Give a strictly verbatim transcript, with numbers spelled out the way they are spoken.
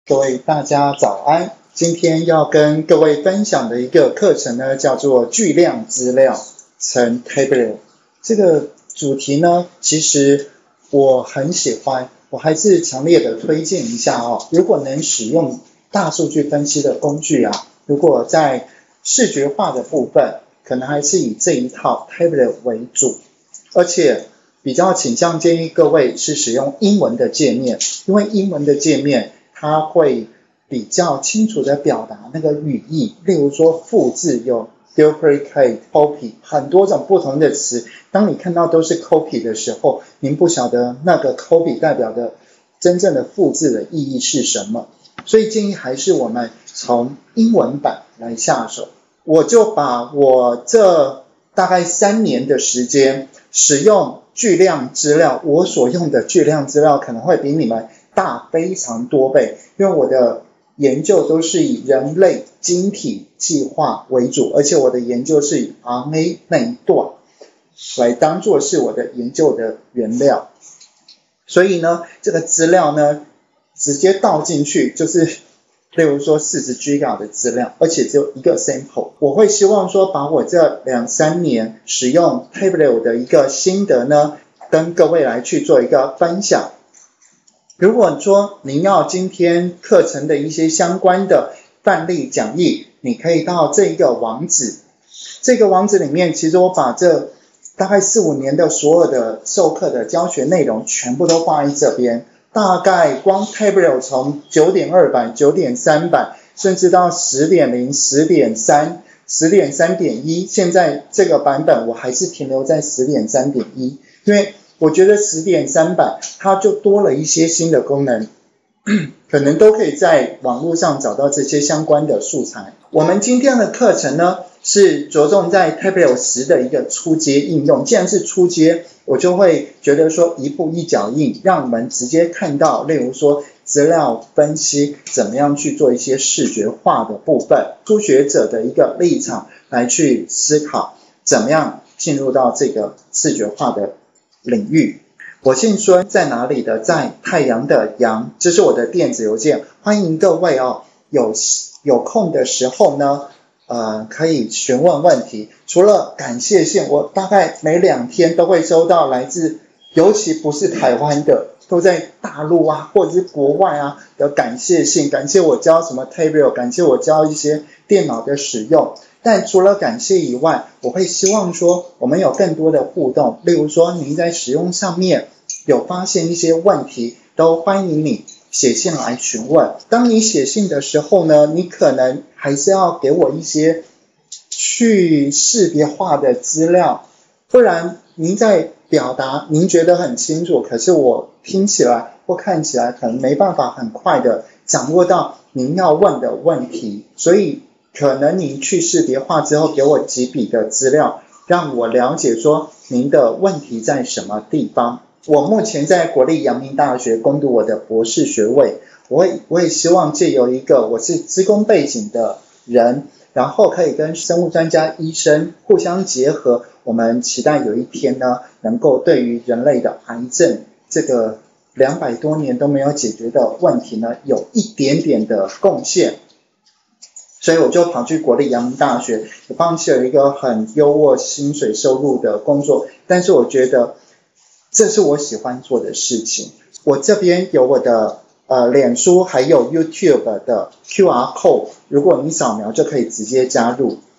各位大家早安，今天要跟各位分享的一个课程呢，叫做巨量资料乘 Tableau。这个主题呢，其实我很喜欢，我还是强烈的推荐一下哦。如果能使用大数据分析的工具啊，如果在视觉化的部分，可能还是以这一套 Tableau 为主，而且比较倾向建议各位是使用英文的界面，因为英文的界面它会比较清楚的表达那个语义，例如说复制有 duplicate、copy 很多种不同的词，当你看到都是 copy 的时候，您不晓得那个 copy 代表的真正的复制的意义是什么，所以建议还是我们从英文版来下手。我就把我这大概三年的时间使用巨量资料，我所用的巨量资料可能会比你们大非常多倍，因为我的研究都是以人类晶体计划为主，而且我的研究是以 R N A 那一段来当作是我的研究的原料，所以呢，这个资料呢直接倒进去就是例如说四十 G B 的资料，而且只有一个 sample。我会希望说把我这两三年使用 Tableau 的一个心得呢，跟各位来去做一个分享。如果说您要今天课程的一些相关的范例讲义，你可以到这一个网址，这个网址里面其实我把这大概四五年的所有的授课的教学内容全部都放在这边，大概光 Tableau 从 九点二 版、九点三 版，甚至到 十点零、十点三、十点三点一，现在这个版本我还是停留在 十点三点一， 因为我觉得 十点三 版它就多了一些新的功能，可能都可以在网络上找到这些相关的素材。我们今天的课程呢，是着重在 Tableau 十的一个初阶应用。既然是初阶，我就会觉得说一步一脚印，让我们直接看到，例如说资料分析怎么样去做一些视觉化的部分，初学者的一个立场来去思考，怎么样进入到这个视觉化的领域。我姓孙，在哪里的？在太阳的阳，这是我的电子邮件，欢迎各位哦，有有空的时候呢，呃，可以询问问题。除了感谢信，我大概每两天都会收到来自，尤其不是台湾的，都在大陆啊或者是国外啊的感谢信，感谢我教什么 Tableau， 感谢我教一些电脑的使用。但除了感谢以外，我会希望说我们有更多的互动，例如说您在使用上面有发现一些问题，都欢迎你写信来询问。当你写信的时候呢，你可能还是要给我一些去识别化的资料，不然您在表达您觉得很清楚，可是我听起来或看起来可能没办法很快的掌握到您要问的问题，所以可能您去识别化之后给我几笔的资料，让我了解说您的问题在什么地方。我目前在国立阳明大学攻读我的博士学位，我会我也希望借由一个我是资工背景的人，然后可以跟生物专家医生互相结合，我们期待有一天呢，能够对于人类的癌症这个两百多年都没有解决的问题呢，有一点点的贡献。所以我就跑去国立阳明大学，也放弃了一个很优渥薪水收入的工作，但是我觉得这是我喜欢做的事情。我这边有我的呃脸书还有 YouTube 的 Q R code， 如果你扫描就可以直接加入。